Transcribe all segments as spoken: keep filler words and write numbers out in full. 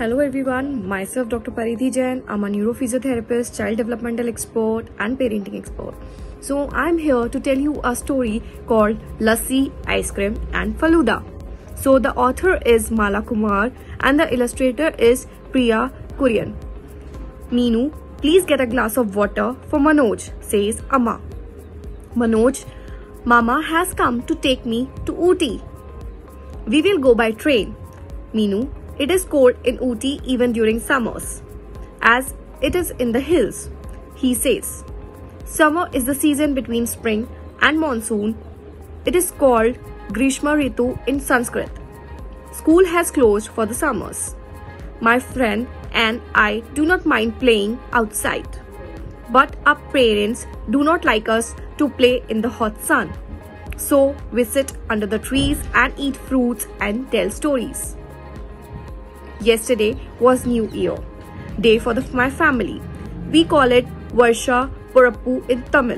Hello everyone, myself Doctor Paridhi Jain. I'm a neurophysiotherapist, child developmental expert and parenting expert. So I'm here to tell you a story called Lassi, Ice Cream and Faluda. So the author is Mala Kumar and the illustrator is Priya Kurian. Meenu, please get a glass of water for Manoj, says Amma. Manoj, Mama has come to take me to Ooty. We will go by train. Meenu, it is cold in Ooty even during summers, as it is in the hills. He says, summer is the season between spring and monsoon. It is called Grishma Ritu in Sanskrit. School has closed for the summers. My friend and I do not mind playing outside, but our parents do not like us to play in the hot sun. So we sit under the trees and eat fruits and tell stories. Yesterday was New Year, day for the, my family. We call it Varsha Purappu in Tamil.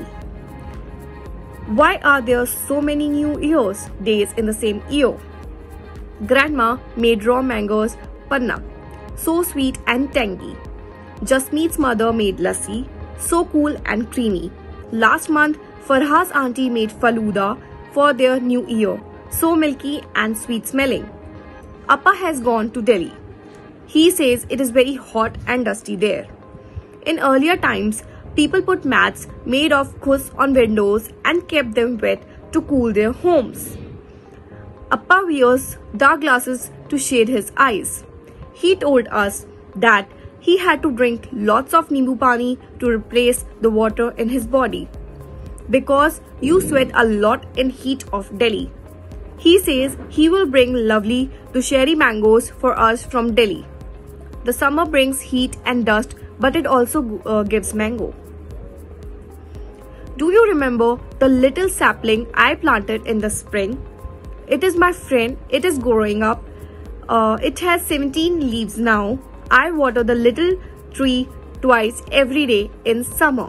Why are there so many New Year's days in the same year? Grandma made raw mangoes panna, so sweet and tangy. Jasmeet's mother made lassi, so cool and creamy. Last month, Farha's auntie made faluda for their new year, so milky and sweet smelling. Appa has gone to Delhi. He says it is very hot and dusty there. In earlier times, people put mats made of khus on windows and kept them wet to cool their homes. Appa wears dark glasses to shade his eyes. He told us that he had to drink lots of nimbu pani to replace the water in his body, because you sweat a lot in heat of Delhi. He says he will bring lovely dushehri mangoes for us from Delhi. The summer brings heat and dust, but it also uh, gives mango. Do you remember the little sapling I planted in the spring? It is my friend. It is growing up. Uh, it has seventeen leaves now. I water the little tree twice every day in summer.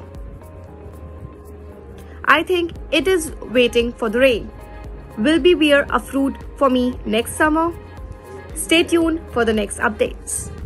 I think it is waiting for the rain. Will be bear a fruit for me next summer? Stay tuned for the next updates.